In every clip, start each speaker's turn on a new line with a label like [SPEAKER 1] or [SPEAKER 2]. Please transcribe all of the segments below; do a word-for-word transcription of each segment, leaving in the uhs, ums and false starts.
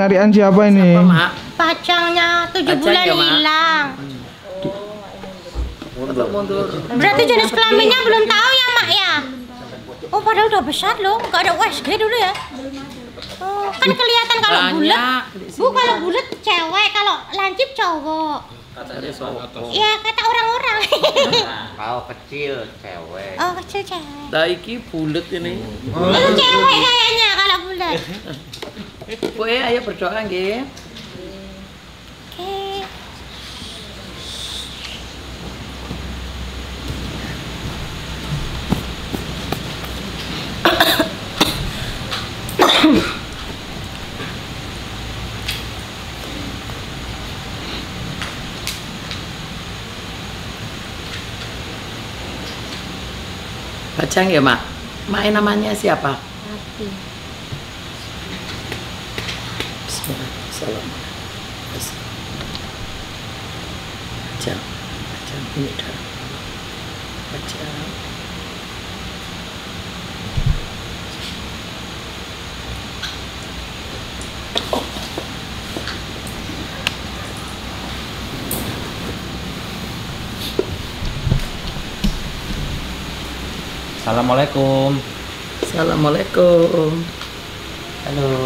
[SPEAKER 1] penarian siapa ini?
[SPEAKER 2] Siapa, Mak?
[SPEAKER 3] Pacangnya tujuh bulan
[SPEAKER 2] ya,
[SPEAKER 3] hilang.
[SPEAKER 2] Mundur, mundur.
[SPEAKER 3] Berarti jenis kelaminnya belum tahu ya, Mak ya? Oh, padahal udah besar loh, nggak ada U S G dulu ya? Oh, kan kelihatan kalau bulat. Bu, kalau bulat cewek, kalau lancip cowok. Iya, kata orang-orang.
[SPEAKER 4] Kalau kecil cewek.
[SPEAKER 3] Oh, kecil cewek.
[SPEAKER 2] Nah, iki bulat ini.
[SPEAKER 3] Oh. Itu cewek kayaknya kalau bulat.
[SPEAKER 2] Bu, eh, ayo berdoa nggih.
[SPEAKER 3] Oke.
[SPEAKER 2] Bacang ya, Mak? Mak namanya siapa?
[SPEAKER 3] Hati.
[SPEAKER 2] Bismillahirrahmanirrahim. Bacang, bacang ini dah. Bacang.
[SPEAKER 4] Assalamualaikum.
[SPEAKER 2] Assalamualaikum.
[SPEAKER 4] Halo.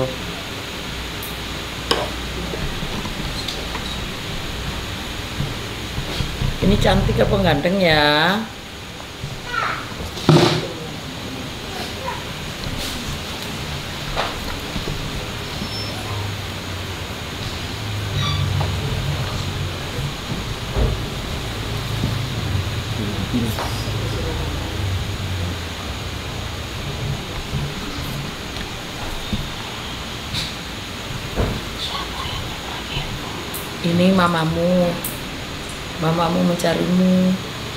[SPEAKER 2] Ini cantik apa ganteng ya? Ini mamamu, mamamu mencarimu.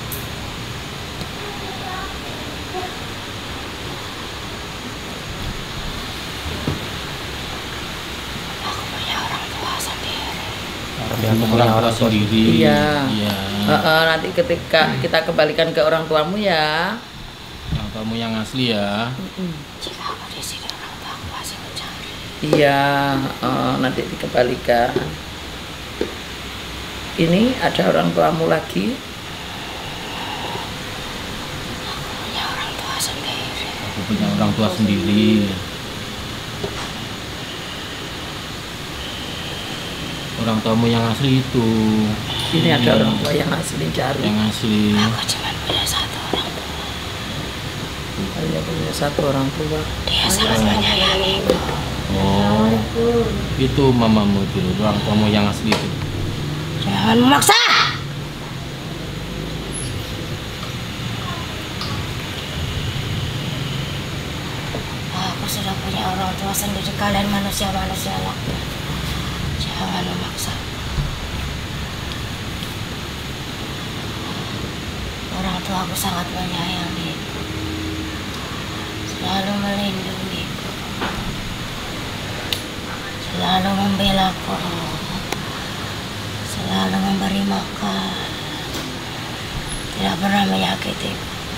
[SPEAKER 3] Aku punya orang tua sendiri.
[SPEAKER 4] Dia punya orang sendiri.
[SPEAKER 2] Iya.
[SPEAKER 4] Iya.
[SPEAKER 2] Uh, uh, nanti ketika kita kembalikan ke orang tuamu ya.
[SPEAKER 4] Orang tuamu yang asli ya.
[SPEAKER 3] Jika aku di sini orang tua aku masih mencari.
[SPEAKER 2] Iya, uh, nanti dikembalikan. Ini ada orang tuamu lagi.
[SPEAKER 3] Aku punya orang tua sendiri.
[SPEAKER 4] Aku punya orang tua sendiri. Orang tuamu yang asli itu.
[SPEAKER 2] Ini ada orang tua yang asli cari.
[SPEAKER 4] Yang asli.
[SPEAKER 3] Aku cuma punya satu orang tua.
[SPEAKER 2] Hanya punya satu orang tua.
[SPEAKER 3] Dia sangat menyayangiku.
[SPEAKER 4] Oh, itu mamamu itu, orang tuamu yang asli itu.
[SPEAKER 3] Jangan memaksa. Aku sudah punya orang tua sendiri. Kalian manusia-manusia lah. Jangan memaksa. Orang tua aku sangat menyayangi, selalu melindungi, selalu membelaku, selalu memberi makan, tidak pernah menyakiti.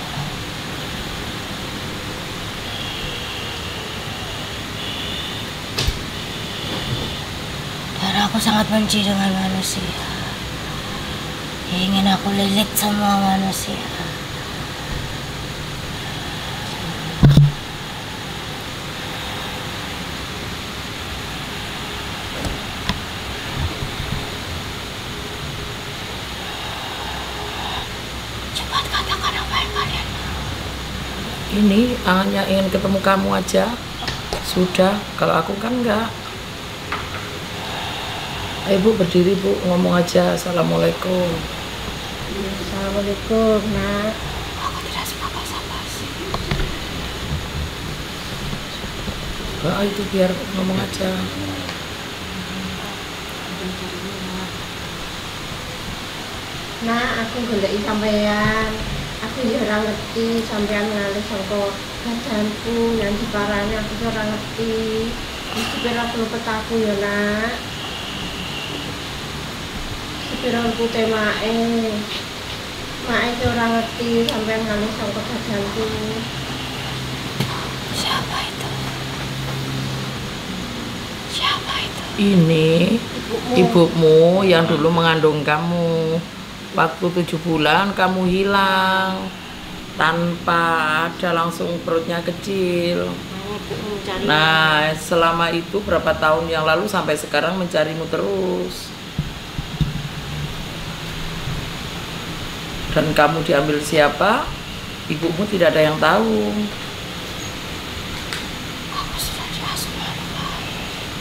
[SPEAKER 3] Dan aku sangat benci dengan manusia. Ingin aku lilit semua manusia. Cepat katakan apa yang kalian mau.
[SPEAKER 2] Ini hanya ingin ketemu kamu aja. Sudah, kalau aku kan enggak. Ayo Bu, berdiri Bu, ngomong aja. Assalamualaikum.
[SPEAKER 3] Assalamualaikum, Nak. Aku tidak suka basa-basi.
[SPEAKER 2] Nah, itu biar ngomong aja.
[SPEAKER 5] Nah, aku goleki sampean. Aku ya ora ngerti sampean ngalih saka gajanku yang diparani aku ora ngerti. Wis kira klupet aku ya, Nak. Sepirangku temake. Mak itu ora ngerti sampean ngalih saka gajanku.
[SPEAKER 3] Siapa itu? Siapa itu?
[SPEAKER 2] Ini ibumu yang dulu mengandung kamu. Waktu tujuh bulan kamu hilang tanpa ada, langsung perutnya kecil. Nah, selama itu berapa tahun yang lalu sampai sekarang mencarimu terus. Dan kamu diambil siapa? Ibumu tidak ada yang tahu.
[SPEAKER 3] Aku sudah diasuh makhluk lain.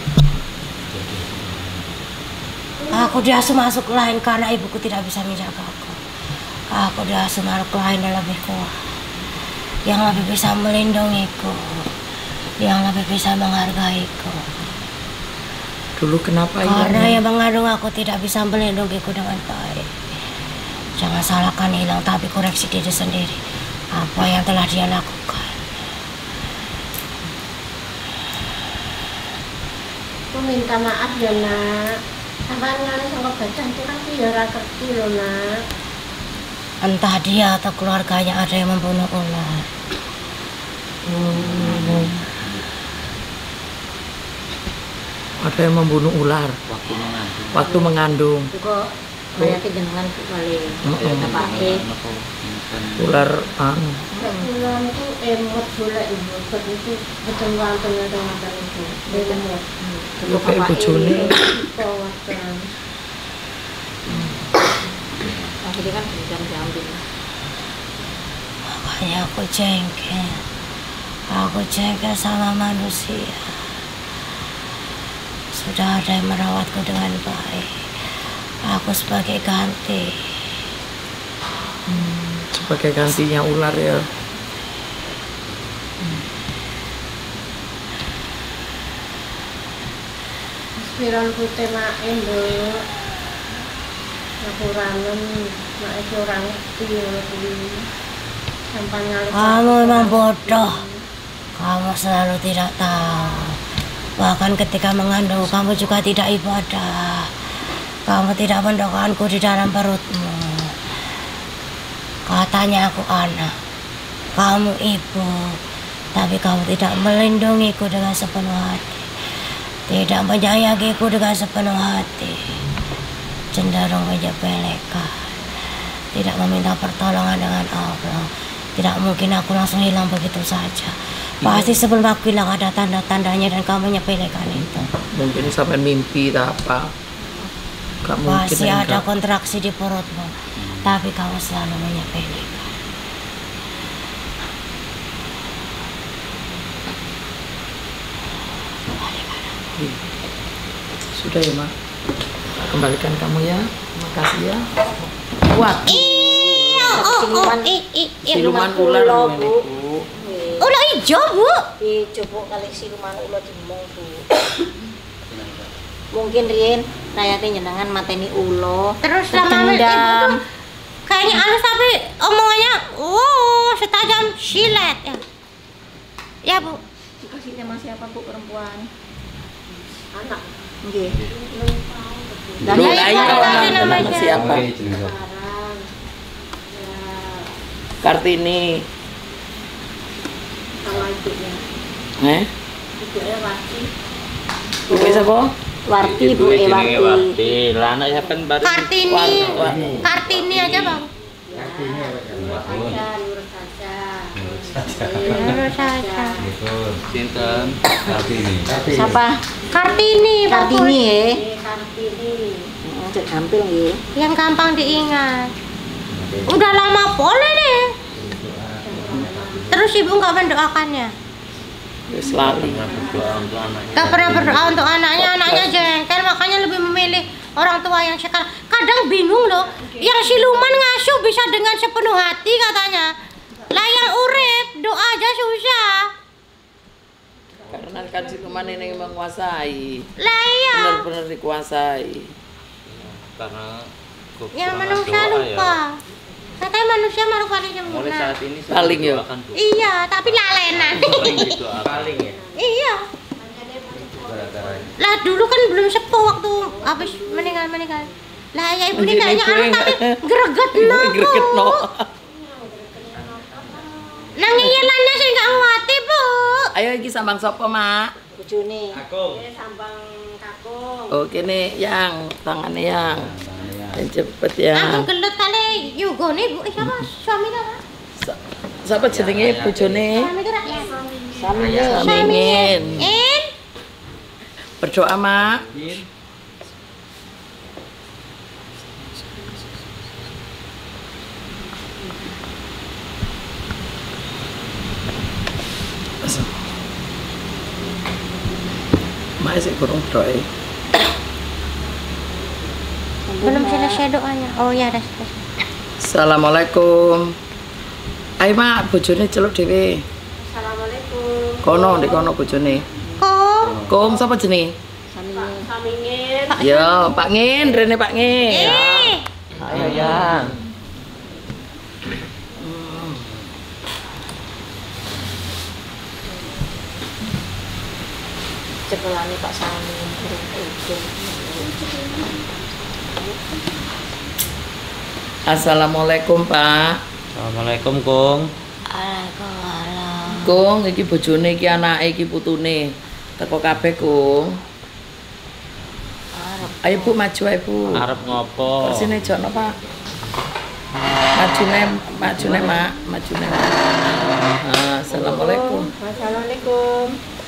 [SPEAKER 3] Aku diasuh masuk lain karena ibuku tidak bisa menjagaku. Aku diasuh makhluk lain yang lebih kuat, yang lebih bisa melindungiku, yang lebih bisa menghargaiku.
[SPEAKER 2] Dulu kenapa ya?
[SPEAKER 3] Karena yang mengandung aku tidak bisa melindungiku dengan baik. Jangan salahkan hilang, tapi koreksi diri sendiri apa yang telah dia lakukan.
[SPEAKER 5] Aku minta maaf ya nak. Sampai ngalih sama badan itu kan dia ora kerti loh nak.
[SPEAKER 3] Entah dia atau keluarganya ada yang membunuh ular.
[SPEAKER 2] Hmm. Ada yang membunuh ular
[SPEAKER 4] Waktu mengandung.
[SPEAKER 2] waktu mengandung.
[SPEAKER 1] Kok kayak jenengan kali apa eh
[SPEAKER 2] Ular anu.
[SPEAKER 5] Bulan itu emot boleh ibu, itu betul wonten ngoten itu. Emot.
[SPEAKER 2] Yo kayak bojone.
[SPEAKER 5] Kawasan.
[SPEAKER 1] akhirnya kan bisa diambil.
[SPEAKER 3] Makanya aku jengkel. Aku jengkel sama manusia. Sudah ada yang merawatku dengan baik. Aku sebagai ganti.
[SPEAKER 2] Hmm, sebagai gantinya ular ya.
[SPEAKER 5] Spiral putih main lho. Laporanen mak iki ora ngerti ngono kuwi. Sampai ngalih.
[SPEAKER 3] Kamu memang bodoh. Kamu selalu tidak tahu. Bahkan ketika mengandung kamu juga tidak ibadah. Kamu tidak mendoakanku di dalam perutmu. Katanya aku anak, kamu ibu, tapi kamu tidak melindungiku dengan sepenuh hati, tidak menyayangiku dengan sepenuh hati, cenderung menyepelekan, tidak meminta pertolongan dengan Allah. Tidak mungkin aku langsung hilang begitu saja. Pasti sebelum aku hilang ada tanda-tandanya dan kamu menyepelekan itu.
[SPEAKER 2] Mungkin sampai mimpi tak apa. Gak mungkin.
[SPEAKER 3] Pasti ada
[SPEAKER 2] enggak.
[SPEAKER 3] kontraksi di perutmu, tapi kamu selalu menyepelekan.
[SPEAKER 2] Sudah ya, Mak. Kembalikan kamu ya. Makasih ya. Kuat.
[SPEAKER 3] Iya, oh, oh, i, i, i.
[SPEAKER 2] Siluman ular
[SPEAKER 1] ulo,
[SPEAKER 2] ini,
[SPEAKER 1] Bu.
[SPEAKER 2] Bu.
[SPEAKER 3] Ular hijau, Bu.
[SPEAKER 1] Di coba kali siluman ulo dimong Bu. Mungkin Rien rayate nyenengan mateni ulo.
[SPEAKER 3] Terus lama ibu tuh kayaknya halus tapi omongannya, wow, setajam silet ya. Ya, Bu.
[SPEAKER 1] Dikasih nama siapa Bu perempuan?
[SPEAKER 5] Anak.
[SPEAKER 1] Nggih.
[SPEAKER 2] Dan
[SPEAKER 3] Ya,
[SPEAKER 2] lain
[SPEAKER 3] itu
[SPEAKER 2] kalau
[SPEAKER 3] tadi
[SPEAKER 2] nama
[SPEAKER 3] namanya.
[SPEAKER 2] siapa?
[SPEAKER 5] Sekarang. Ya,
[SPEAKER 2] Kartini.
[SPEAKER 5] kalau ibunya.
[SPEAKER 2] Eh?
[SPEAKER 5] Ibunya Wati.
[SPEAKER 2] Ibu siapa?
[SPEAKER 1] Warti Bu Ewarti.
[SPEAKER 4] Lah anak siapa baru
[SPEAKER 3] Kartini.
[SPEAKER 2] War- war-
[SPEAKER 3] Kartini aja, Bang.
[SPEAKER 5] Saja, lurus saja.
[SPEAKER 3] Lurus saja.
[SPEAKER 4] sinten?
[SPEAKER 1] Siapa?
[SPEAKER 3] Kartini,
[SPEAKER 1] Kartini
[SPEAKER 3] bagus.
[SPEAKER 1] ya.
[SPEAKER 5] Eh, Kartini.
[SPEAKER 1] Heeh, cek gampil nggih.
[SPEAKER 3] Yang gampang diingat. Udah lama boleh deh. Terus ibu nggak mendoakannya?
[SPEAKER 2] Wis lali.
[SPEAKER 3] Gak pernah berdoa untuk anaknya, anaknya jengkel, makanya lebih memilih orang tua yang sekarang. Kadang bingung loh, yang siluman ngasuh bisa dengan sepenuh hati katanya. Lah yang urip, doa aja susah.
[SPEAKER 2] Karena kan siluman ini menguasai.
[SPEAKER 3] Lah iya,
[SPEAKER 2] Benar-benar dikuasai.
[SPEAKER 4] Karena
[SPEAKER 3] yang
[SPEAKER 4] kekurangan
[SPEAKER 3] manusia
[SPEAKER 4] doa
[SPEAKER 3] lupa.
[SPEAKER 4] ya.
[SPEAKER 3] Katanya manusia makhluk paling
[SPEAKER 4] Mulai
[SPEAKER 3] sempurna.
[SPEAKER 4] saat ini saya
[SPEAKER 2] Paling ya?
[SPEAKER 4] doakan doa.
[SPEAKER 3] Iya, tapi lalenan.
[SPEAKER 4] Sering didoakan. Paling ya.
[SPEAKER 3] Iya. Lah dulu kan belum sepuh waktu habis meninggal meninggal. Lah ya ibu ini
[SPEAKER 2] Anjir,
[SPEAKER 3] kayaknya
[SPEAKER 2] ibu
[SPEAKER 3] anu
[SPEAKER 2] yang-
[SPEAKER 3] tapi greget
[SPEAKER 2] Ibu
[SPEAKER 3] no.
[SPEAKER 2] greget no.
[SPEAKER 3] Nang ngiyelannya sih gak nguati, Bu.
[SPEAKER 2] Ayo iki sambang sopo, Mak?
[SPEAKER 1] bojone.
[SPEAKER 5] Ini sambang kakung.
[SPEAKER 2] Oh kene yang tangannya yang. Yang cepet ya.
[SPEAKER 3] Aku gelut kali yugone Bu siapa suami ta, Pak?
[SPEAKER 2] Siapa jenenge bojone?
[SPEAKER 3] Suami itu rakyat.
[SPEAKER 2] Samingin.
[SPEAKER 3] In.
[SPEAKER 2] Berdoa, Mak. Mak sih kurang doa.
[SPEAKER 3] Belum selesai doanya. Oh ya udah selesai.
[SPEAKER 2] Assalamualaikum. Ayo Mak, bojone celuk dhewe.
[SPEAKER 5] Assalamualaikum.
[SPEAKER 2] Kono ndek kono bojone.
[SPEAKER 3] Kong.
[SPEAKER 2] Kong sapa jenenge?
[SPEAKER 5] Samingin.
[SPEAKER 2] Ya, Pak Ngin, rene Pak Ngin.
[SPEAKER 3] Eh.
[SPEAKER 2] Ayo ya.
[SPEAKER 1] Cekelane Pak Sami urung ujung.
[SPEAKER 2] Assalamualaikum Pak.
[SPEAKER 4] Assalamualaikum, Kung.
[SPEAKER 3] Waalaikumsalam.
[SPEAKER 2] Kung, iki bojone iki anake iki putune. Teko kabeh, Kung. Ayo Bu maju ayo Bu.
[SPEAKER 4] Arep ngopo?
[SPEAKER 2] Sini jokno Pak. Majune, majune Mak, majune. Ah, Assalamualaikum.
[SPEAKER 5] Assalamualaikum.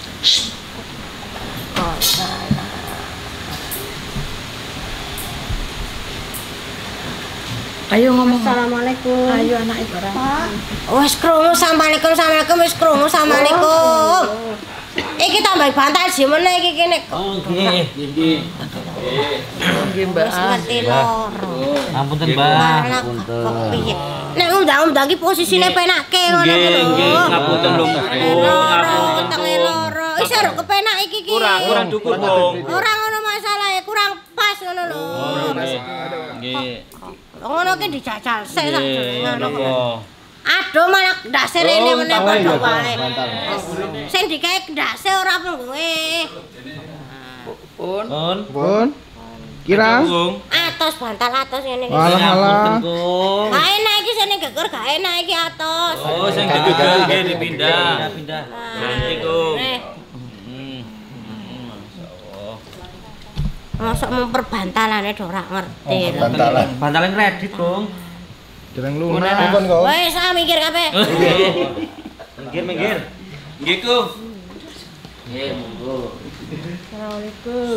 [SPEAKER 2] Ayo ngomong.
[SPEAKER 5] Assalamualaikum.
[SPEAKER 2] Ayo anak ibu orang.
[SPEAKER 3] Wes krungu assalamualaikum assalamualaikum wis krungu assalamualaikum. Iki tambah bantal sih meneh iki kene.
[SPEAKER 4] Oh, nggih, nggih.
[SPEAKER 2] Nggih, Mbak.
[SPEAKER 3] Wis ngerti loro.
[SPEAKER 4] Apunten, Mbak.
[SPEAKER 3] Kok piye? Nek undang-undang iki posisine penake ngono
[SPEAKER 4] Nggih,
[SPEAKER 3] lho.
[SPEAKER 4] nggih, ngapunten lho, Kung. Ngapunten.
[SPEAKER 3] Tenge loro. Wis arep kepenak iki iki.
[SPEAKER 4] Kurang, kurang cukup, Kung.
[SPEAKER 3] Ora ngono masalahe, kurang pas ngono lho.
[SPEAKER 4] Oh, nggih. Nggih.
[SPEAKER 3] Ngono ki dijajal sik sak
[SPEAKER 4] Nggih,
[SPEAKER 3] ngono.
[SPEAKER 4] napa?
[SPEAKER 3] Aduh malah ndase rene meneh padha wae. Sing dikae ndase ora punggunge.
[SPEAKER 2] Pun.
[SPEAKER 4] Pun.
[SPEAKER 6] Pun. Kirang.
[SPEAKER 4] Kung.
[SPEAKER 3] Atos bantal atos ngene iki.
[SPEAKER 6] Alah alah.
[SPEAKER 4] Ngapunten, Kung.
[SPEAKER 3] Gak enak iki sene geger gak enak iki atos.
[SPEAKER 4] Oh, sing digeger nggih dipindah. Pindah. Ganti, Kung.
[SPEAKER 3] Eh,
[SPEAKER 4] Hmm. Hmm, masyaallah.
[SPEAKER 3] mosok memperbantalane do ora ngerti. lho.
[SPEAKER 6] Bantalan.
[SPEAKER 4] Bantalan kredit, Kung.
[SPEAKER 6] Dereng lunas. Pun kok.
[SPEAKER 3] Wes ah mikir kabeh.
[SPEAKER 4] Minggir, minggir. Nggih, Kung. Nggih, monggo.
[SPEAKER 5] Assalamualaikum.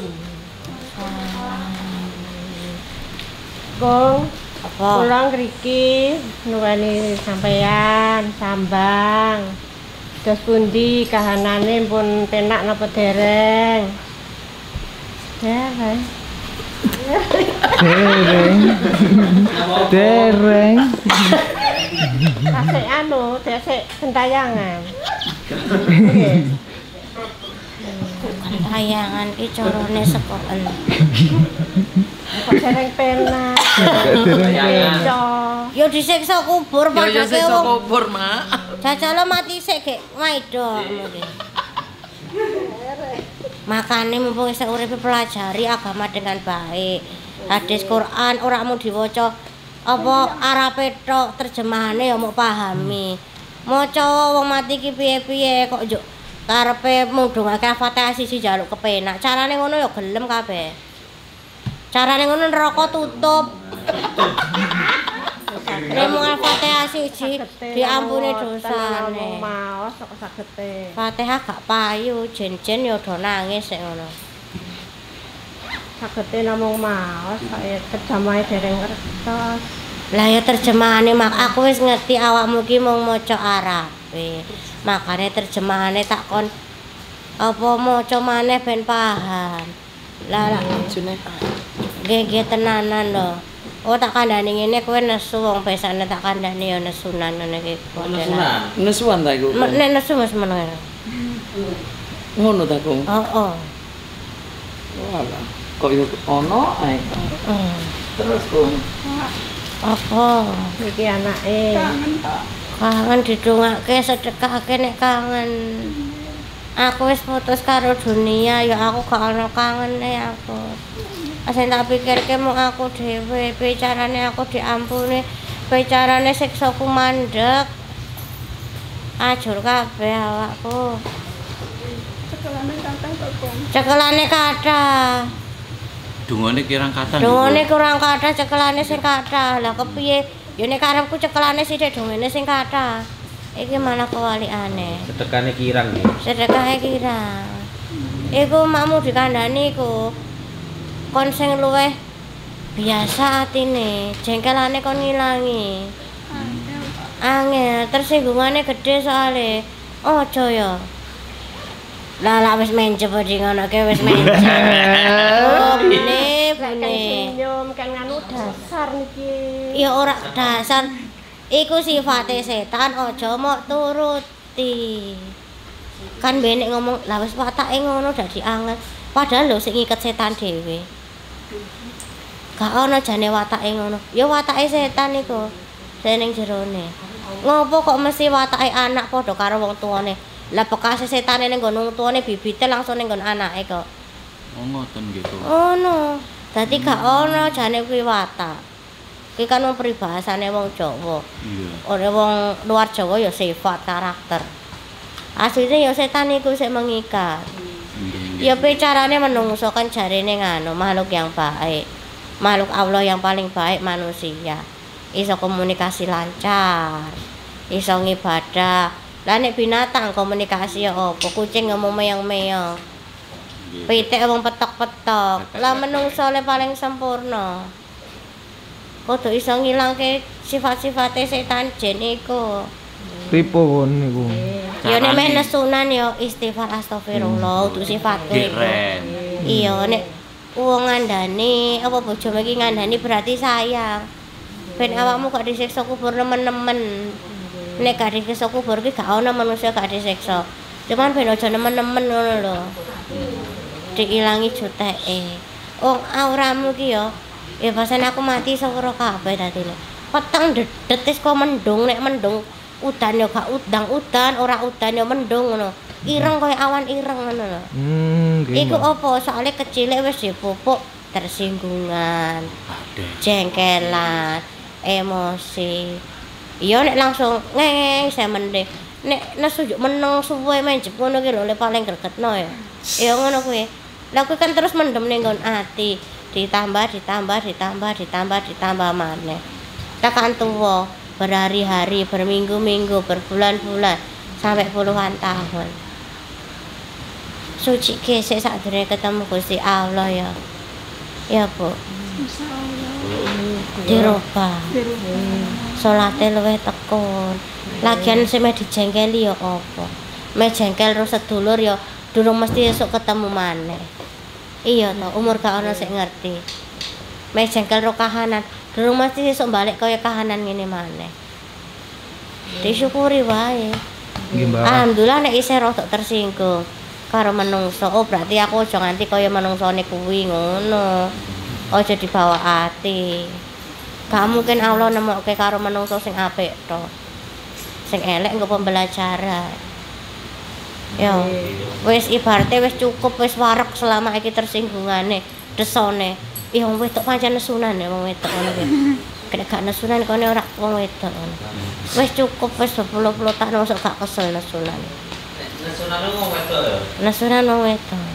[SPEAKER 5] Kong,
[SPEAKER 3] Apa?
[SPEAKER 5] kula ngriki nuwani sampeyan sambang. Dos pundi kahanane pun penak napa dereng? Dereng.
[SPEAKER 6] Dereng. Dereng.
[SPEAKER 5] Tasik anu, tasik gentayangan. Nggih.
[SPEAKER 3] Tayangan ki carane saka endi?
[SPEAKER 5] Kok dereng penak.
[SPEAKER 6] Dereng.
[SPEAKER 3] Yo disiksa kubur
[SPEAKER 2] Yo yo
[SPEAKER 3] padake
[SPEAKER 2] sik
[SPEAKER 3] wong.
[SPEAKER 2] kubur, Mak.
[SPEAKER 3] Jajal mati sik gek maido mungkin. Makane mumpung isih uripe pelajari agama dengan baik. Hadis Quran ora mung diwaca apa arape tok terjemahane ya mung pahami. Maca wong mati ki piye-piye kok njuk karepe mudhungake Al-Fatihah siji njaluk kepenak. Carane ngono ya gelem kabeh. Carane ngono neraka tutup. Remu Al-Fatihah siji diampuni dosane.
[SPEAKER 5] Maos kok sagete.
[SPEAKER 3] Fatihah gak payu, jen-jen ya do nangis sik ngono.
[SPEAKER 5] Sagete namung maos kaya terjemahe dereng kertas.
[SPEAKER 3] Lah ya terjemahane mak aku wis ngerti awakmu ki mung maca Arabe. Makane terjemahane tak kon apa maca maneh ben paham. Lah lah
[SPEAKER 2] Bojone.
[SPEAKER 3] nggih nggih tenanan lho. Oh tak kandhani ngene kowe nesu wong pesane tak kandhani ya nesunan ngene iki.
[SPEAKER 2] Nesuan ta iku?
[SPEAKER 3] Nek nesu wis meneng.
[SPEAKER 2] Ngono ta, Kung?
[SPEAKER 3] Heeh.
[SPEAKER 2] Walah. Kok yo ono ae.
[SPEAKER 3] Oh.
[SPEAKER 2] Terus, Kung.
[SPEAKER 3] Apa?
[SPEAKER 5] Iki anake.
[SPEAKER 3] Kangen didongake sedekahake nek kangen. Aku wis putus karo dunia ya aku gak ono kangene aku. Asal tak pikirke mung aku dhewe, bicarane aku diampuni, bicarane siksaku mandek. Ajur kabeh awakku. Cekelane kathah.
[SPEAKER 4] Dungane kirang kathah.
[SPEAKER 3] Dungane kurang kathah, cekelane sing kathah. Lah kepiye? Ya nek karepku cekelane sithik dungane sing kathah. Iki malah kewalikane.
[SPEAKER 7] Sedekane kirang nggih.
[SPEAKER 3] Sedekahe kirang. Iku makmu dikandani iku. Kon sing luweh biasa atine, jengkelane kon ngilangi. Angel, tersinggungane gede soalé. Ojo ya. Lah lah wis mencep di ngono ke wis mencep. Oh, bune bune.
[SPEAKER 5] Senyum kan nganu dasar niki.
[SPEAKER 3] Ya ora dasar. Iku sifate setan, ojo mok turuti. Kan benek ngomong, lah wis watake ngono dadi angel. Padahal lho sing ngiket setan dhewe. Gak ono jane watake ngono. Ya watake setan iku. Seneng jerone. Ngopo kok mesti watake anak padha karo wong tuane? Lah bekase setane ning nggon wong tuane bibite langsung ning nggon anake kok.
[SPEAKER 4] Oh ngoten gitu.
[SPEAKER 3] Ono. Dadi gak ono jane kuwi watak. Kuwi kan wong peribahasane wong Jawa.
[SPEAKER 4] Iya.
[SPEAKER 3] Ora wong luar Jawa ya sifat karakter. Asline ya setan iku sik mengikat. Ya pe carane menungso kan jarene ngano makhluk yang baik. Makhluk Allah yang paling baik manusia. Iso komunikasi lancar, iso ngibadah. Lah nek binatang komunikasi ya apa? Kucing ngomong meyong-meyong. Pitik wong petok-petok. Lah menungso le paling sempurna. Kudu iso ngilangke sifat-sifate setan jin iku.
[SPEAKER 6] Pripun niku?
[SPEAKER 3] Ya nek meh nesunan ya istighfar astagfirullah untuk sifatku iku. Iya nek wong ngandani apa bojomu iki ngandani berarti sayang. Ben awakmu gak disiksa kubur nemen-nemen. Nek gak disiksa kubur ki gak ana manusia gak disiksa. Cuman ben aja nemen-nemen ngono lho. Diilangi juteke. Wong auramu ki ya ya pasen aku mati sawara kabeh dadine. Peteng dedet wis kok mendung nek mendung udan ya gak udang udan ora udan ya mendung ngono. Ireng kaya awan ireng ngono lho.
[SPEAKER 6] Hmm,
[SPEAKER 3] Iku apa? Soale kecile wis dipupuk tersinggungan, jengkelan, emosi. Iya nek langsung ngeng saya mending. Nek nesu meneng suwe menjep ngono ki lho le paling gregetno ya. Ya ngono kuwi. Lah kuwi kan terus mendem ning nggon ati, ditambah ditambah ditambah ditambah ditambah maneh. Tekan tuwa, berhari-hari, berminggu-minggu, berbulan-bulan sampai puluhan tahun. Suci gesek sadurunge ketemu Gusti Allah ya. Ya, Bu. Dirubah. Salate luwih tekun. Lagian sing meh dijengkeli ya apa? Meh jengkel terus sedulur ya durung mesti esuk ketemu maneh. Iya to, umur gak ana sing ngerti. Meh jengkel ro kahanan, durung mesti esuk balik kaya kahanan ngene maneh. Disyukuri wae.
[SPEAKER 6] Nggih, Mbak.
[SPEAKER 3] Alhamdulillah nek isih rada tersinggung karo menungso. Oh, berarti aku aja nganti kaya menungsone kuwi ngono. Aja dibawa ati. Gak mungkin Allah nemokke karo menungso sing apik to. Sing elek engko pembelajaran. Ya, wis ibarate wis cukup wis wareg selama iki tersinggungane, desone. Ya wong wedok pancen nesunan ya wong wedok ngono kuwi. Nek gak nesunan kene ora wong wedok ngono. Wis cukup wis sepuluh-puluh tahun mosok gak kesel nesunan.
[SPEAKER 7] Nesunan wong wedok ya.
[SPEAKER 3] Nesunan wong wedok.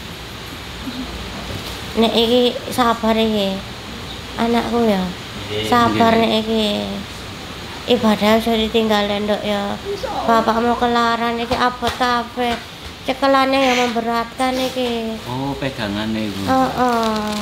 [SPEAKER 3] Nek iki sabar iki. Anakku ya. Sabar nek iki. Ibadah aja ditinggal nduk ya. Bapakmu kelaran iki abot kabeh. Cekelane yang memberatkan iki.
[SPEAKER 4] Oh, pegangane iku.
[SPEAKER 3] Heeh.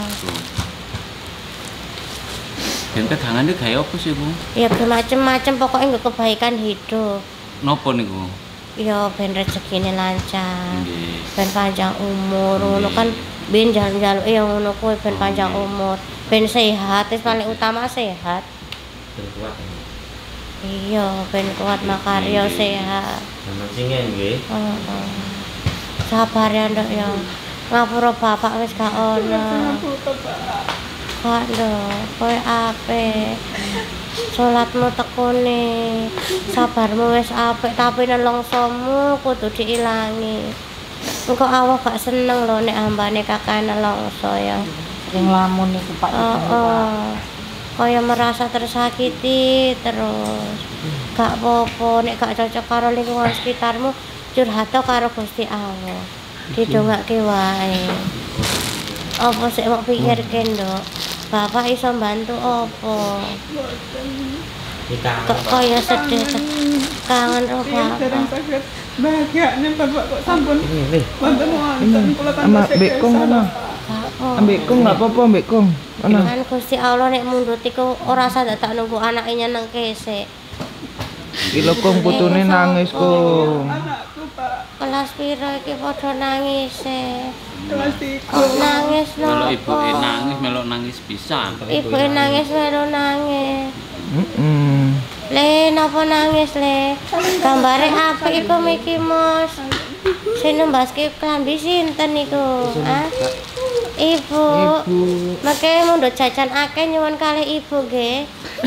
[SPEAKER 4] Ben pegangane gawe apa sih, Bu?
[SPEAKER 3] Ya macem-macem pokoknya nggo kebaikan hidup.
[SPEAKER 4] Napa niku?
[SPEAKER 3] Ya ben rezekine lancar.
[SPEAKER 4] Nggih.
[SPEAKER 3] Ben panjang umur ngono kan ben jalan-jalan ya ngono kuwi ben panjang umur, ben sehat, wis paling utama sehat.
[SPEAKER 7] Ben kuat.
[SPEAKER 3] Iya, ben kuat makarya sehat.
[SPEAKER 7] Memang singen nggih.
[SPEAKER 3] Heeh. Sabar ya, Nduk ya. Ngapura bapak wis gak ono. Kok Nduk, kowe apik. Salatmu tekune. Sabarmu wis apik tapi nelongsomu kudu diilangi. Engko Allah gak seneng lho nek hambane kakak nelongso ya.
[SPEAKER 1] Sering lamun iku Pak.
[SPEAKER 3] Heeh. Kaya merasa tersakiti terus. Gak apa-apa nek gak cocok karo lingkungan sekitarmu, curhat karo Gusti Allah. didongake wae. Apa sik mau pikirke, Nduk? Bapak iso bantu apa?
[SPEAKER 7] Kita
[SPEAKER 3] Kok kaya sedih kangen karo bapak.
[SPEAKER 8] Bahagianya bapak kok sampun
[SPEAKER 7] ini
[SPEAKER 8] wonten wonten kula
[SPEAKER 6] Ama bekong mana? Ambek kong enggak apa-apa ambek kong. Mana?
[SPEAKER 3] Kan Gusti Allah nek mundhut iku ora usah dadak nunggu anake nyeneng kesik.
[SPEAKER 6] Iki lho kong putune nangis kong.
[SPEAKER 8] anakku Pak
[SPEAKER 3] Kelas piro iki padha nangis e.
[SPEAKER 8] kelas tiga.
[SPEAKER 3] Kok nangis no?
[SPEAKER 4] Kalau ibu nangis melok nangis pisan.
[SPEAKER 3] Ibu nangis melu nangis.
[SPEAKER 6] Heeh.
[SPEAKER 3] Le napa nangis le? Gambare apik iku Mickey Mouse. Sing nembaske klambi sinten iku? Hah? Ibu.
[SPEAKER 6] Ibu.
[SPEAKER 3] Make mundhut jajan akeh nyuwun kalih ibu nggih.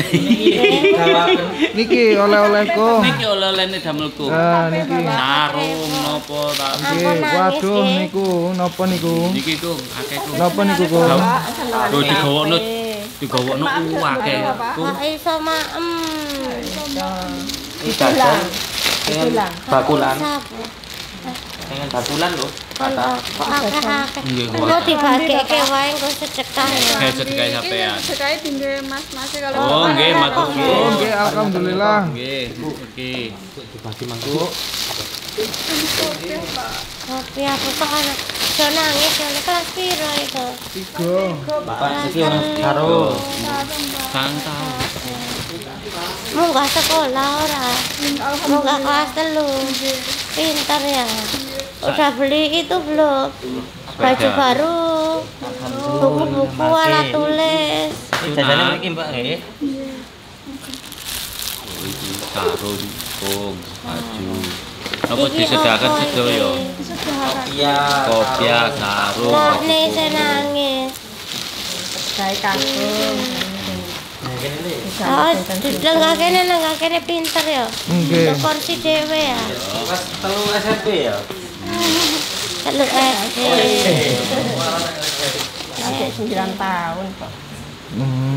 [SPEAKER 6] Niki oleh-oleh kong.
[SPEAKER 4] Niki oleh-olehne damelku.
[SPEAKER 6] Ah niki.
[SPEAKER 4] Sarung napa ta.
[SPEAKER 6] Nggih, waduh niku napa niku?
[SPEAKER 4] Niki ku akeh ku.
[SPEAKER 6] Napa niku kong?
[SPEAKER 4] Lho digawokno digawokno akeh ku.
[SPEAKER 3] Kok iso maem?
[SPEAKER 7] jajan dengan bakulan
[SPEAKER 3] Sapu.
[SPEAKER 7] dengan bakulan loh
[SPEAKER 3] Kon kok akeh-akeh.
[SPEAKER 4] Nggih,
[SPEAKER 3] Engko dibageke wae engko sedekah ya.
[SPEAKER 4] Kayak sedekah sampean.
[SPEAKER 8] Sekai tinggal mas-mas kalau
[SPEAKER 4] Oh, nggih, matur
[SPEAKER 6] Oh
[SPEAKER 4] nuwun.
[SPEAKER 6] nggih alhamdulillah.
[SPEAKER 4] Nggih, iki.
[SPEAKER 7] dibagi mangkuk
[SPEAKER 3] Kopi aku kok anak iso nangis ya kelas piro itu?
[SPEAKER 6] Tiga.
[SPEAKER 7] bapak iki ono karo
[SPEAKER 4] Sang tahu.
[SPEAKER 3] Munggah sekolah ora? Munggah kelas telu. Pintar ya. Udah beli itu belum? Baju baru, buku-buku alat tulis.
[SPEAKER 7] jajannya mriki Mbak nggih
[SPEAKER 4] Oh, iki sarung, kong, baju. Apa disediakan sedaya?
[SPEAKER 7] iya
[SPEAKER 4] Kopiah, sarung,
[SPEAKER 3] Kok
[SPEAKER 4] baju
[SPEAKER 3] nih
[SPEAKER 4] kong.
[SPEAKER 3] saya nangis?
[SPEAKER 1] Saya kagum.
[SPEAKER 3] Oh, lenggah kene lenggah kene pinter ya.
[SPEAKER 6] Nggih.
[SPEAKER 3] Untuk kursi dhewe ya.
[SPEAKER 7] kelas telu S M P ya
[SPEAKER 3] Telu S D.
[SPEAKER 1] Adik sembilan tahun kok.
[SPEAKER 6] Hmm.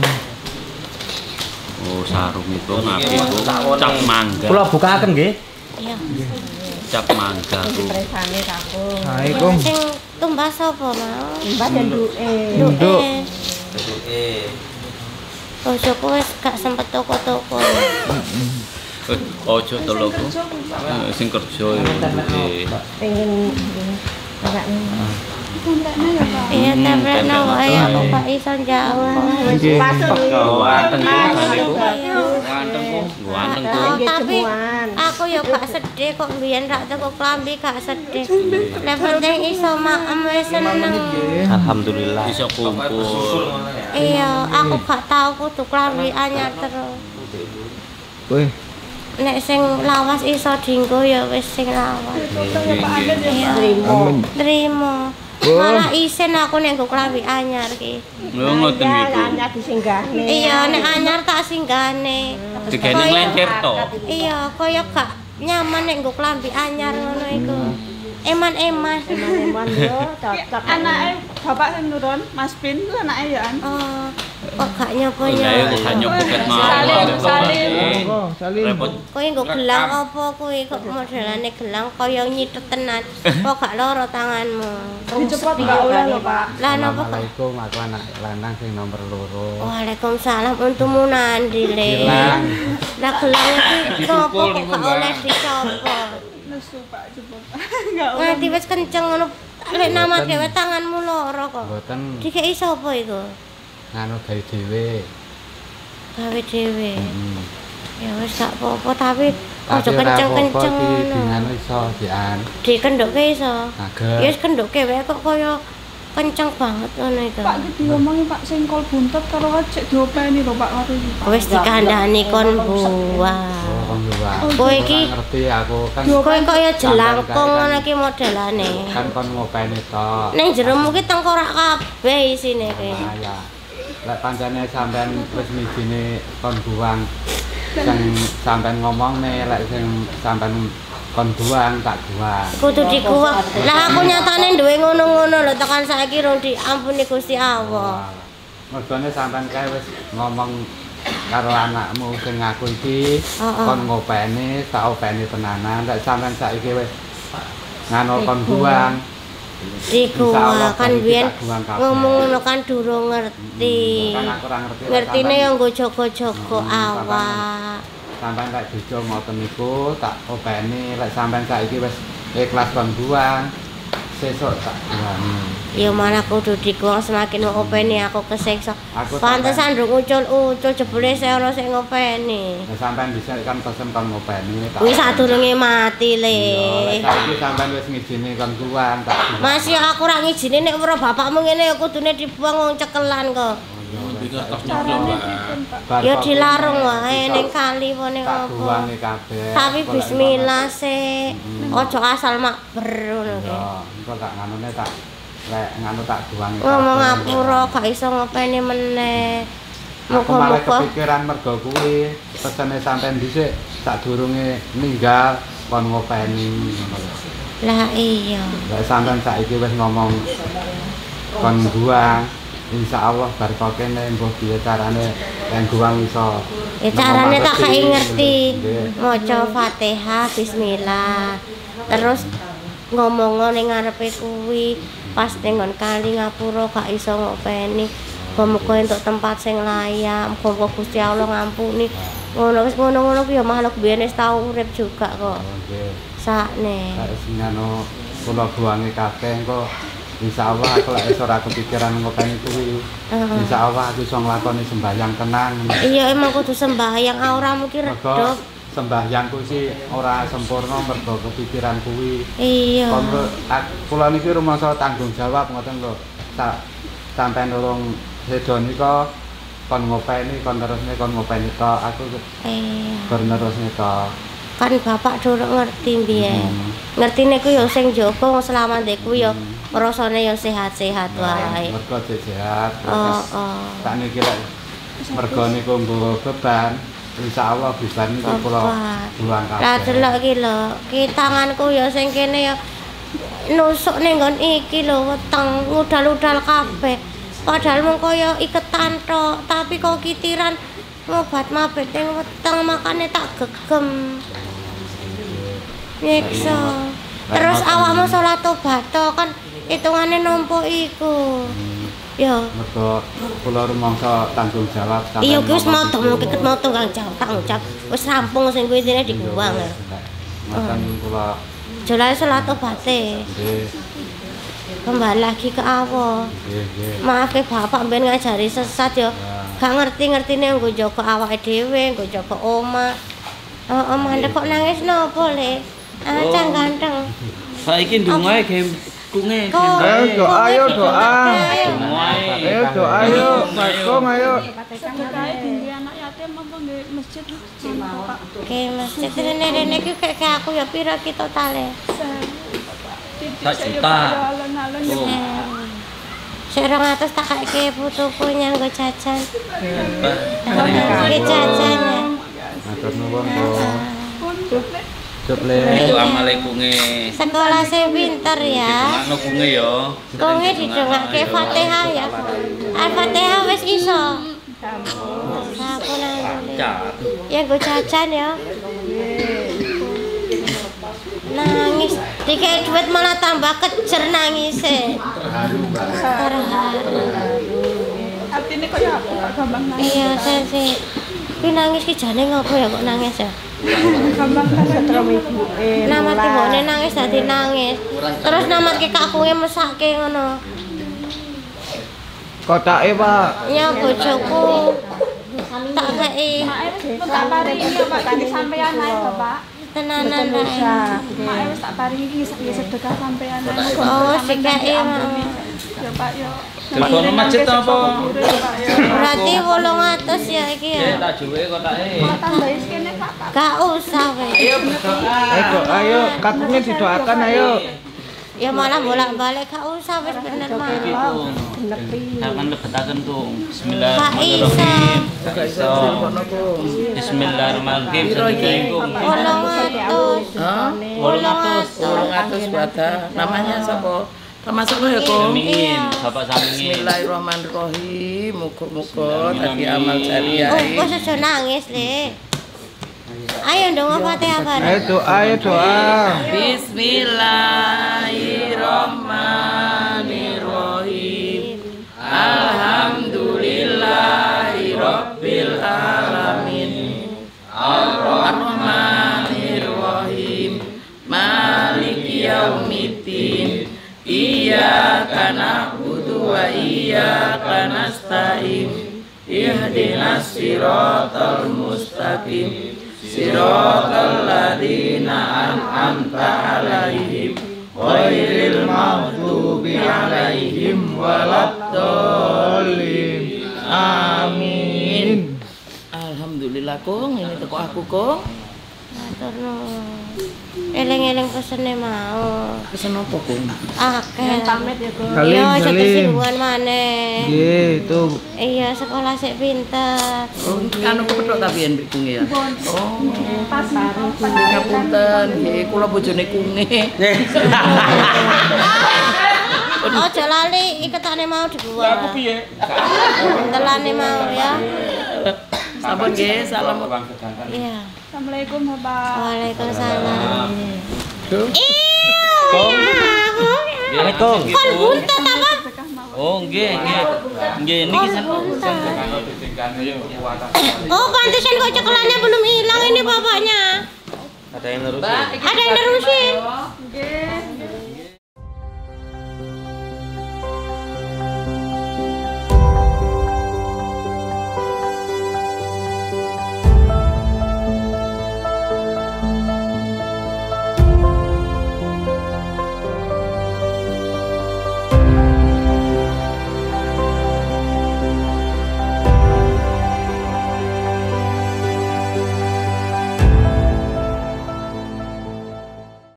[SPEAKER 4] Oh, sarung itu ngapik ku. Cap mangga.
[SPEAKER 7] kula bukaken nggih
[SPEAKER 3] Iya.
[SPEAKER 4] Cap mangga ku.
[SPEAKER 1] Presane kagum.
[SPEAKER 6] Hai kong.
[SPEAKER 3] Sing tumbas sapa mau?
[SPEAKER 1] Mbak dan duke.
[SPEAKER 6] Nduk.
[SPEAKER 3] Eh,
[SPEAKER 7] eh
[SPEAKER 3] bojoku wis gak sempet toko-toko.
[SPEAKER 4] Eh, ojo tolongku. Eh, Sing kerja ya. Eh,
[SPEAKER 1] Pengen anaknya.
[SPEAKER 3] Iya, tablet wae aku gak iso jauh.
[SPEAKER 6] Nggih.
[SPEAKER 7] gawatan ku
[SPEAKER 4] Ganteng ku. Ganteng ku.
[SPEAKER 3] Oh, tapi aku ya gak sedih kok mbiyen rak teko klambi gak sedih. Lah penting iso maem wis seneng.
[SPEAKER 7] alhamdulillah
[SPEAKER 4] Iso kumpul.
[SPEAKER 3] Iya, aku gak tau kudu klambi anyar terus.
[SPEAKER 6] Weh.
[SPEAKER 3] Nek sing lawas iso dienggo ya wis sing lawas. Iya,
[SPEAKER 6] Amin.
[SPEAKER 3] terima.
[SPEAKER 6] Oh.
[SPEAKER 3] Malah isin aku nek nggo klambi anyar ki.
[SPEAKER 4] Lho ngoten niku.
[SPEAKER 1] Hanya disinggahne.
[SPEAKER 3] Iya, nek anyar tak singgane.
[SPEAKER 4] Digene nglencer to.
[SPEAKER 3] Iya, kaya gak nyaman nek nggo klambi anyar ngono iku. Eman-eman.
[SPEAKER 1] Teman yo cocok.
[SPEAKER 8] Anake bapak sing nurun Mas Pin ku anake ya an.
[SPEAKER 3] Oh, kok gak
[SPEAKER 4] Lah
[SPEAKER 3] nyoba-nyoba.
[SPEAKER 4] iku gak nyopoket
[SPEAKER 8] Salim,
[SPEAKER 4] mawon.
[SPEAKER 8] salim.
[SPEAKER 6] Monggo, salim.
[SPEAKER 4] Repot.
[SPEAKER 3] Kowe nggo gelang apa kuwi kok modelane gelang kaya nyitet tenan. Kok gak loro tanganmu.
[SPEAKER 8] Dicepot enggak oleh lho Pak.
[SPEAKER 3] Lah napa kok?
[SPEAKER 9] Assalamualaikum, aku anak lanang sing nomor loro.
[SPEAKER 3] Waalaikumsalam untukmu nandi le.
[SPEAKER 9] Hilang.
[SPEAKER 3] Lah gelang iki nopo kok gak oleh dicopot.
[SPEAKER 8] Nesu Pak cepot. Enggak oleh.
[SPEAKER 3] Nganti wis kenceng ngono. Lek namat dhewe tanganmu loro kok.
[SPEAKER 9] Mboten
[SPEAKER 3] Dikeki sapa iku?
[SPEAKER 9] nganu gawe dhewe.
[SPEAKER 3] Gawe dhewe.
[SPEAKER 9] Hmm.
[SPEAKER 3] Ya wis gak apa-apa tapi aja
[SPEAKER 9] Tapi ora
[SPEAKER 3] kenceng-kenceng
[SPEAKER 9] apa-apa, di-
[SPEAKER 3] ngono.
[SPEAKER 9] di nganu iso dian.
[SPEAKER 3] Dikendukke iso.
[SPEAKER 9] Agak.
[SPEAKER 3] Ya wis kendukke wae kok kaya kenceng banget ngono iku.
[SPEAKER 8] Pak iki diomongi Pak sing kol buntet karo cek diopeni lho Pak karo iki Pak.
[SPEAKER 3] Wis dikandhani kon buah.
[SPEAKER 9] Oh, luwa.
[SPEAKER 3] Kowe iki
[SPEAKER 9] ngerti aku kan
[SPEAKER 3] kowe kok ya jelangkung ngono iki modelane.
[SPEAKER 9] kan kon ngopeni tok.
[SPEAKER 3] Ning jeromu ki tengkorak kabeh isine ki.
[SPEAKER 9] Ah, ya. Lek pancene sampean wis mijine kon buang sing sampean ngomongne lek sing sampean kon buang tak buang.
[SPEAKER 3] Kudu dikuwak. Lah aku nyatane duwe ngono-ngono lho tekan saiki rung diampuni Gusti Allah.
[SPEAKER 9] Mergone sampean kae wis ngomong karo anakmu sing ngaku iki
[SPEAKER 3] Heeh.
[SPEAKER 9] kon ngopeni, tak openi tenanan. Lek sampean saiki wis ngano kon buang,
[SPEAKER 3] Di gua kan biyen ngomong ngono kan durung ngerti.
[SPEAKER 9] Kan aku ora ngerti.
[SPEAKER 3] Ngertine yo nggo jaga-jaga awak.
[SPEAKER 9] Sampeyan lek dijo ngoten niku tak openi, lek sampeyan saiki wis ikhlas kon buang, sesuk tak buangi.
[SPEAKER 3] Ya malah kudu dikuang semakin ngopeni aku kesiksa. Pantesan nduk ucul-ucul jebule saya ono sing ngopeni.
[SPEAKER 9] Lah sampeyan bisa kan pesen kon ngopeni tak.
[SPEAKER 3] Kuwi sadurunge mati le.
[SPEAKER 9] Saiki sampeyan wis ngijini kon buang tak.
[SPEAKER 3] Mas ya aku ora ngijini nek weruh bapakmu ngene ya kudune dibuang wong cekelan kok. Ya dilarung wae ning kali wone opo. Tapi bismillah sih. Ojo asal makber ngono ki.
[SPEAKER 9] Ya, engko tak nganune tak lek nganu tak buangi.
[SPEAKER 3] Ngomong ngapura gak iso ngopeni meneh.
[SPEAKER 9] Muga-muga kepikiran mergo kuwi pesene sampean dhisik sadurunge ninggal kon ngopeni ngono lho.
[SPEAKER 3] Lah iya.
[SPEAKER 9] Lek sampean saiki wis ngomong kon buang, insyaallah bar kok kene mbuh piye carane yen buang iso.
[SPEAKER 3] Ya carane tak kae ngerti. Maca Fatihah bismillah. Terus ngomong ning ngarepe kuwi pas ning kali ngapura gak iso ngopeni. Muga-muga entuk tempat sing layak, muga Gusti Allah ngampuni. Ngono wis ngono-ngono ku ya makhluk biyen wis tau urip juga kok.
[SPEAKER 9] Nggih.
[SPEAKER 3] Sakne.
[SPEAKER 9] Lek sing anu kula buangi kabeh engko insyaallah aku lek iso ora kepikiran ngopeni kuwi. Insyaallah aku iso nglakoni sembahyang tenang.
[SPEAKER 3] Iya emang kudu sembahyang auramu ki redup.
[SPEAKER 9] Sembahyangku sih ora sempurna mergo kepikiran kuwi.
[SPEAKER 3] Iya.
[SPEAKER 9] Kula niki rumangsa tanggung jawab ngoten lho. Sampeyan urung sedo nika kon ngopeni kon terusne kon ngopeni tok aku
[SPEAKER 3] iya
[SPEAKER 9] bar terusne tok.
[SPEAKER 3] Kan bapak durung ngerti mbiyen. Ngertine ku ya sing jaga wong selama ndek ku ya rasane ya sehat-sehat wae.
[SPEAKER 9] Mergo sehat.
[SPEAKER 3] Oh, oh.
[SPEAKER 9] Tak niki lek mergo niku nggo beban insyaallah beban niku kula buang kabeh.
[SPEAKER 3] Lah delok iki lho, ki tanganku ya sing kene ya nusuk ning nggon iki lho weteng ngudal-udal kabeh. Padahal mung kaya iketan tok, tapi kok kitiran ngobat mabet ning weteng makane tak gegem. Nyiksa. Terus awakmu salat tobat kan hitungane nampa iku. Ya.
[SPEAKER 9] Mergo kula rumangsa tanggung jawab sampeyan.
[SPEAKER 3] Iya wis moto mungkin ket moto Kang Jawab, tanggung jawab. Wis rampung sing kuwi intine dibuang.
[SPEAKER 9] Ngoten kula
[SPEAKER 3] Jolane salat tobate.
[SPEAKER 9] nggih.
[SPEAKER 3] Kembali lagi ke Allah. Maaf ya bapak ben ngajari sesat ya. Gak ngerti-ngertine nggo jaga awake dhewe, nggo jaga omah. Heeh, mandek kok nangis nopo le? Acang ganteng.
[SPEAKER 4] Saiki ndongae game kunge.
[SPEAKER 6] Ayo doa, ayo doa.
[SPEAKER 4] Ndongae.
[SPEAKER 6] Ayo doa, ayo. Masuk, ayo.
[SPEAKER 8] Sedekahe dindi anak yatim apa nggih masjid Pak.
[SPEAKER 3] Oke, masjid rene-rene iki kayak aku ya pira ki totale?
[SPEAKER 4] Sak juta.
[SPEAKER 8] Alon-alon
[SPEAKER 3] Serong atas tak kayak putuku nyanggo jajan. Iki jajan ya.
[SPEAKER 9] Matur nuwun, Bu. Cople.
[SPEAKER 4] Itu amale kunge.
[SPEAKER 3] Sekolah sing pinter ya.
[SPEAKER 4] Ngono kunge ya.
[SPEAKER 3] Kunge didongake Fatihah ya. Al-Fatihah wis iso. Aku nang. Ya nggo jajan ya. Nangis, dikei duit malah tambah kejer nangise. Terharu.
[SPEAKER 8] Artine kok ya gampang nangis.
[SPEAKER 3] Iya, sensi. Kuwi nangis ki jane ngopo ya kok nangis ya?
[SPEAKER 8] Gampang nangis.
[SPEAKER 3] Nama tibone nangis dadi nangis. Terus namatke kakunge mesake ngono.
[SPEAKER 6] Kotake, Pak.
[SPEAKER 3] Ya bojoku. Tak kei.
[SPEAKER 8] Tak paringi ya Pak iki sampeyan ae Bapak.
[SPEAKER 3] Tenanan rae.
[SPEAKER 8] Mak wis tak paringi iki sedekah sampeyan ae.
[SPEAKER 3] Oh, dikai
[SPEAKER 8] Ya Pak yo.
[SPEAKER 4] Telepon masjid apa?
[SPEAKER 3] Berarti wolung atus ya iki ya.
[SPEAKER 4] Tak juwe kotake.
[SPEAKER 8] Tambahi kene Pak.
[SPEAKER 3] Gak usah weh.
[SPEAKER 4] Ayo berdoa.
[SPEAKER 6] Ayo, ayo. Kakungnya didoakan, ayo.
[SPEAKER 3] Ya malah bolak-balik gak usah wis bener mah.
[SPEAKER 4] Jangan lebetaken ku.
[SPEAKER 3] Gak iso.
[SPEAKER 4] Bismillahirrahmanirrahim. Bismillahirrahmanirrahim. Assalamualaikum.
[SPEAKER 3] Wolung atus.
[SPEAKER 2] Hah?
[SPEAKER 3] Wolung atus.
[SPEAKER 2] Wolung atus bada. Namanya sapa? Termasuk ya, Kong?
[SPEAKER 4] Samingin, Bapak Samingin.
[SPEAKER 2] Bismillahirrahmanirrahim. Muga-muga tadi amal jariah.
[SPEAKER 3] Oh, kok sejo nangis, Le. Ayo dong Fatihah bareng.
[SPEAKER 6] Ayo doa, ayo doa.
[SPEAKER 2] Bismillahirrahmanirrahim. iyyaka na'budu wa iyyaka nasta'in. Ihdinas siratal mustaqim. Siratal ladzina an'amta 'alaihim ghairil maghdubi 'alaihim waladdallin. Amin. Alhamdulillah Kung, ini teko aku Kung.
[SPEAKER 3] Matur nuwun. Eleng-eleng pesene mau.
[SPEAKER 2] Pesen apa Kung?
[SPEAKER 3] Akeh.
[SPEAKER 5] Pamit ya, Kung.
[SPEAKER 6] Salim,
[SPEAKER 3] Iya, aja
[SPEAKER 6] salim.
[SPEAKER 3] tersinggungan maneh.
[SPEAKER 6] Nggih, itu.
[SPEAKER 3] Iya, sekolah sik pinter.
[SPEAKER 2] Oh, anu kepethuk tapi yen Mbak Kung ya. Oh,
[SPEAKER 8] Pas
[SPEAKER 2] ngapunten, nggih kula bojone Kunge.
[SPEAKER 3] Ojo lali iketane mau dibuang. Aku piye? Telane mau ya.
[SPEAKER 2] Sampun nggih, salam.
[SPEAKER 3] Iya.
[SPEAKER 8] Assalamualaikum Bapak.
[SPEAKER 3] Waalaikumsalam.
[SPEAKER 2] Duh.
[SPEAKER 7] Assalamualaikum.
[SPEAKER 3] Kon buntut apa?
[SPEAKER 7] Oh, nggih, nggih. Nggih, niki sen.
[SPEAKER 3] Oh, pantesan kok cekelannya belum hilang ini bapaknya.
[SPEAKER 7] Ada yang nerusin.
[SPEAKER 2] Mbak,
[SPEAKER 3] Ada yang nerusin.
[SPEAKER 8] Nggih.